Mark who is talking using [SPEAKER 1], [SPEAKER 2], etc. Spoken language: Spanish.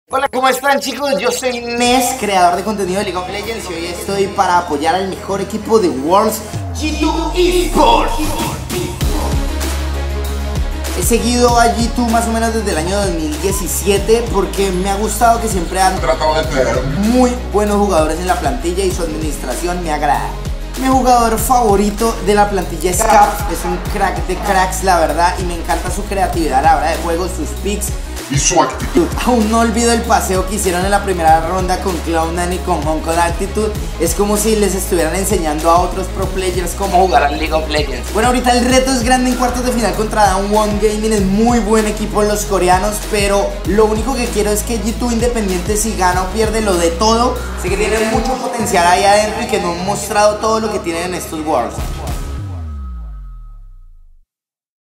[SPEAKER 1] Hola, ¿cómo están, chicos? Yo soy Nes, creador de contenido de League of Legends, y hoy estoy para apoyar al mejor equipo de Worlds, G2 Esports. He seguido a G2 más o menos desde el año 2017 porque me ha gustado que siempre han tratado de tener muy buenos jugadores en la plantilla y su administración me agrada. Mi jugador favorito de la plantilla es Caps, es un crack de cracks, la verdad, y me encanta su creatividad a la hora de juego, sus picks y su actitud. Aún no olvido el paseo que hicieron en la primera ronda con Cloud9 y con Honko de Actitud. Es como si les estuvieran enseñando a otros pro players cómo jugar al League of Legends. Bueno, ahorita el reto es grande en cuartos de final contra Down One Gaming. Es muy buen equipo los coreanos, pero lo único que quiero es que G2, independiente si gana o pierde, lo de todo. Sé que tienen mucho potencial ahí adentro y que no han mostrado todo lo que tienen en estos Worlds.